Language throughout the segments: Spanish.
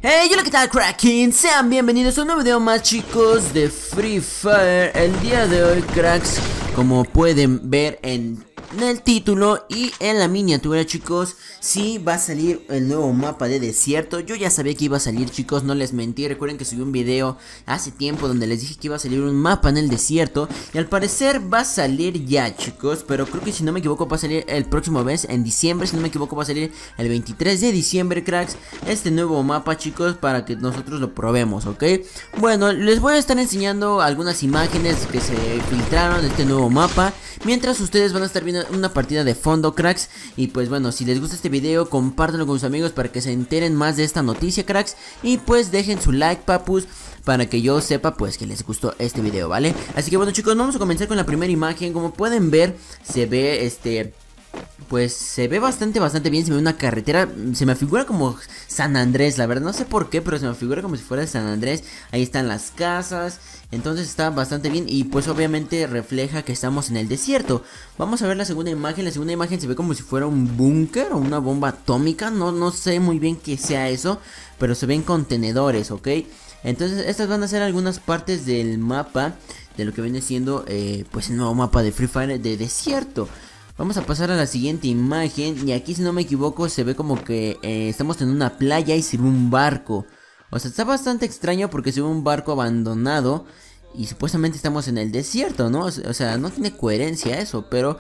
Hola, ¿qué tal, Kraken? Sean bienvenidos a un nuevo video más, chicos, de Free Fire. El día de hoy, cracks, como pueden ver en el título y en la miniatura, chicos, sí va a salir el nuevo mapa de desierto. Yo ya sabía que iba a salir, chicos, no les mentí. Recuerden que subí un video hace tiempo donde les dije que iba a salir un mapa en el desierto, y al parecer va a salir ya, chicos. Pero creo que, si no me equivoco, va a salir el próximo mes, en diciembre. Si no me equivoco, va a salir el 23 de diciembre, cracks, este nuevo mapa, chicos, para que nosotros lo probemos, ¿ok? Bueno, les voy a estar enseñando algunas imágenes que se filtraron de este nuevo mapa, mientras ustedes van a estar viendo una partida de fondo, cracks. Y pues bueno, si les gusta este video, compártanlo con sus amigos para que se enteren más de esta noticia, cracks. Y pues dejen su like, papus, para que yo sepa pues que les gustó este video, ¿vale? Así que bueno, chicos, vamos a comenzar con la primera imagen. Como pueden ver, se ve pues se ve bastante bien. Se ve una carretera, se me figura como San Andrés, la verdad, no sé por qué, pero se me figura como si fuera de San Andrés. Ahí están las casas, entonces está bastante bien. Y pues obviamente refleja que estamos en el desierto. Vamos a ver la segunda imagen. La segunda imagen se ve como si fuera un búnker o una bomba atómica. No sé muy bien qué sea eso, pero se ven contenedores, ¿ok? Entonces estas van a ser algunas partes del mapa, de lo que viene siendo pues el nuevo mapa de Free Fire de desierto. Vamos a pasar a la siguiente imagen. Y aquí, si no me equivoco, se ve como que estamos en una playa y se ve un barco. O sea, está bastante extraño porque se ve un barco abandonado y supuestamente estamos en el desierto, ¿no? O sea, no tiene coherencia eso. Pero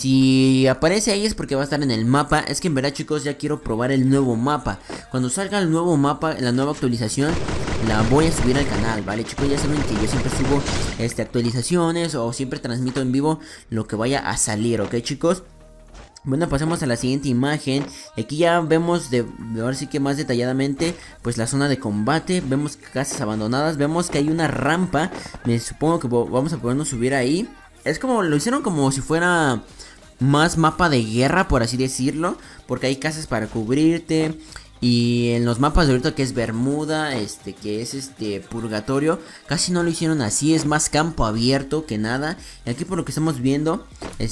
si aparece ahí es porque va a estar en el mapa. Es que en verdad, chicos, ya quiero probar el nuevo mapa. Cuando salga el nuevo mapa, la nueva actualización, la voy a subir al canal, ¿vale, chicos? Ya saben que yo siempre subo actualizaciones, o siempre transmito en vivo lo que vaya a salir, ¿ok, chicos? Bueno, pasemos a la siguiente imagen. Aquí ya vemos ahora sí que más detalladamente pues la zona de combate. Vemos casas abandonadas, vemos que hay una rampa. Me supongo que vamos a podernos subir ahí. Es como, lo hicieron como si fuera más mapa de guerra, por así decirlo, porque hay casas para cubrirte. Y en los mapas de ahorita, que es Bermuda, que es Purgatorio, casi no lo hicieron así, es más campo abierto que nada. Y aquí, por lo que estamos viendo,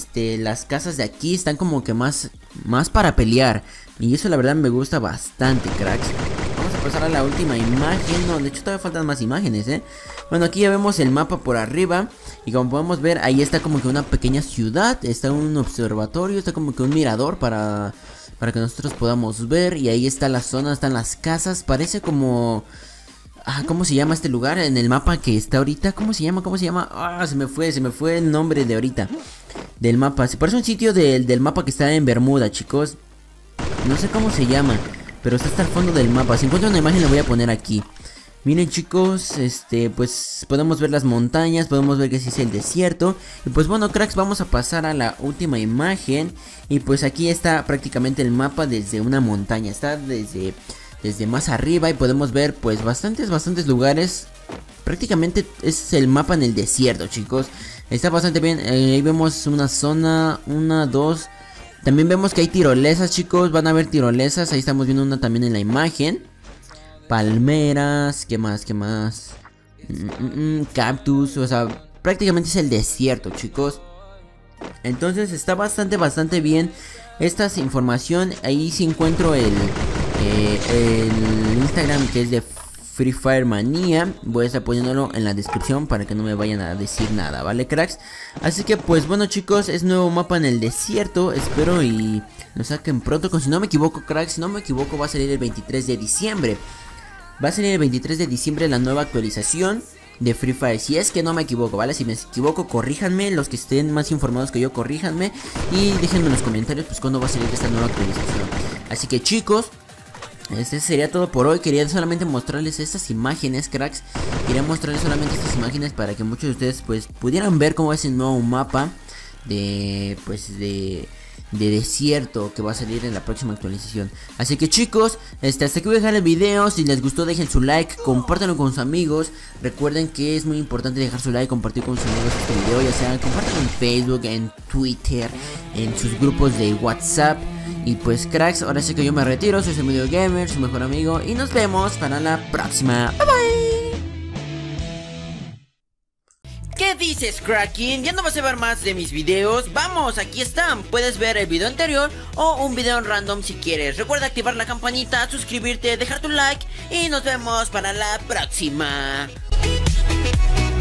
las casas de aquí están como que más para pelear. Y eso la verdad me gusta bastante, cracks. Vamos a pasar a la última imagen. No, de hecho todavía faltan más imágenes, Bueno, aquí ya vemos el mapa por arriba. Y como podemos ver, ahí está como que una pequeña ciudad. Está un observatorio, está como que un mirador para que nosotros podamos ver. Y ahí está la zona, están las casas. Parece como... ¿cómo se llama este lugar en el mapa que está ahorita? ¿Cómo se llama? Se me fue el nombre de ahorita del mapa. Se parece un sitio del mapa que está en Bermuda, chicos. No sé cómo se llama, pero está hasta el fondo del mapa. Si encuentro una imagen la voy a poner aquí. Miren, chicos, pues podemos ver las montañas, podemos ver que sí es el desierto. Y pues bueno, cracks, vamos a pasar a la última imagen. Y pues aquí está prácticamente el mapa desde una montaña. Está desde más arriba y podemos ver pues bastantes lugares. Prácticamente es el mapa en el desierto, chicos. Está bastante bien. Ahí vemos una zona, una, dos. También vemos que hay tirolesas, chicos, van a haber tirolesas. Ahí estamos viendo una también en la imagen. Palmeras, ¿qué más? Cactus, o sea, prácticamente es el desierto, chicos. Entonces está bastante bien esta información. Ahí sí encuentro el Instagram, que es de Free Fire Manía. Voy a estar poniéndolo en la descripción para que no me vayan a decir nada, ¿vale, cracks? Así que pues bueno, chicos, es nuevo mapa en el desierto. Espero y lo saquen pronto. Si no me equivoco, cracks, si no me equivoco, va a salir el 23 de diciembre. Va a salir el 23 de diciembre la nueva actualización de Free Fire. Si es que no me equivoco, ¿vale? Si me equivoco, corríjanme. Los que estén más informados que yo, corríjanme. Y déjenme en los comentarios pues cuándo va a salir esta nueva actualización. Así que, chicos, sería todo por hoy. Quería solamente mostrarles estas imágenes, cracks. Quería mostrarles solamente estas imágenes para que muchos de ustedes pues pudieran ver cómo es el nuevo mapa de desierto que va a salir en la próxima actualización. Así que, chicos, hasta aquí voy a dejar el video. Si les gustó, dejen su like, compártanlo con sus amigos. Recuerden que es muy importante dejar su like, compartir con sus amigos este video, ya sea compártanlo en Facebook, en Twitter, en sus grupos de WhatsApp. Y pues, cracks, ahora sí que yo me retiro. Soy Medio Gamer, su mejor amigo, y nos vemos para la próxima. Bye bye. ¿Qué dices, Kraken? ¿Ya no vas a ver más de mis videos? Vamos, aquí están. Puedes ver el video anterior o un video random si quieres. Recuerda activar la campanita, suscribirte, dejar tu like y nos vemos para la próxima.